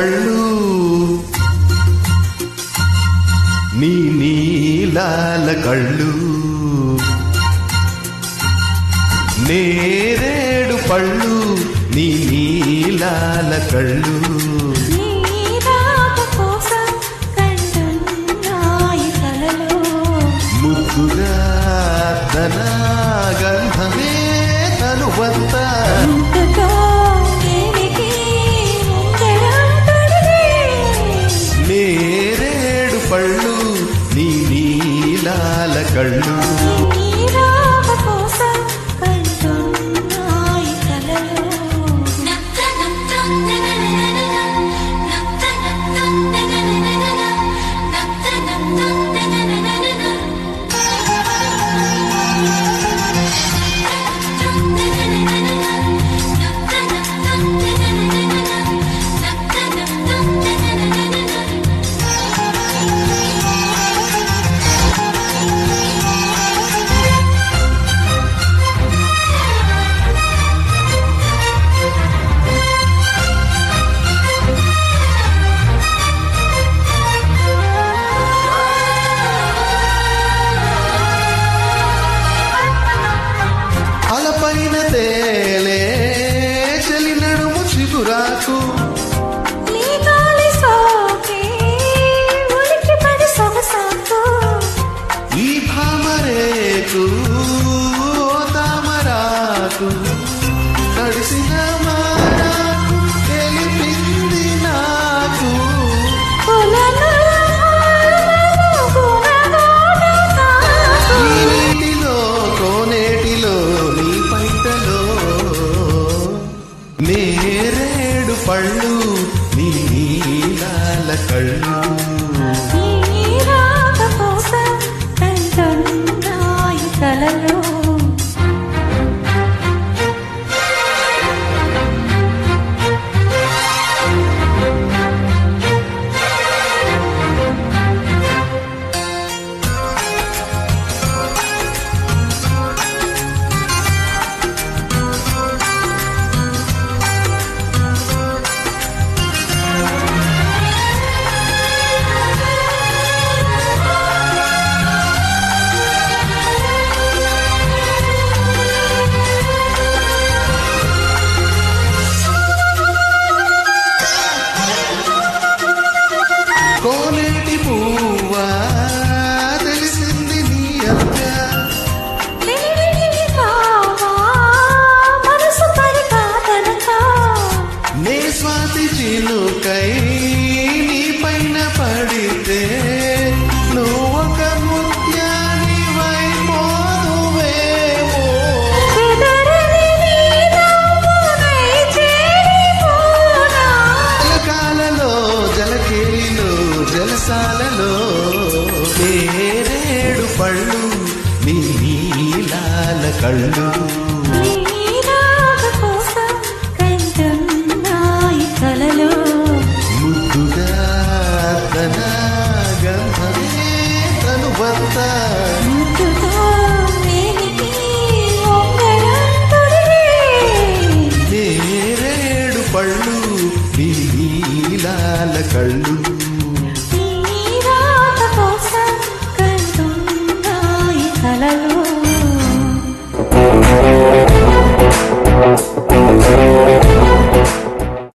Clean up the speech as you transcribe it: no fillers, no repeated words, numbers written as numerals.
పళ్ళు నీ నీలాల కళ్ళు నేరేడు పళ్ళు నీ నీలాల కళ్ళు ముద్దుగా తన గంధమే తనువంత నేరేడు పళ్ళు నీ నీలాల కళ్ళు అలపైన తేలే చలి నడుము చిగురాకు ఈ భామరేకు తామరాకు తడిసిన మారాకు తెలిపింది నాకు నీటిలో కోనేటిలో నీ పైటలో నేరేడు పళ్ళు నీ నీలాల కళ్ళు కోనేటి పువ్వా తెలిసింది నీ అక్క నే స్వాతి చిలుకై నీ పైన పడితే నువ్వొక ముత్యాని వైపోదువేమో జలకాలలో జలకేలిలో జలసాలలో నేరేడు పళ్ళు నీ నీలాల కళ్ళు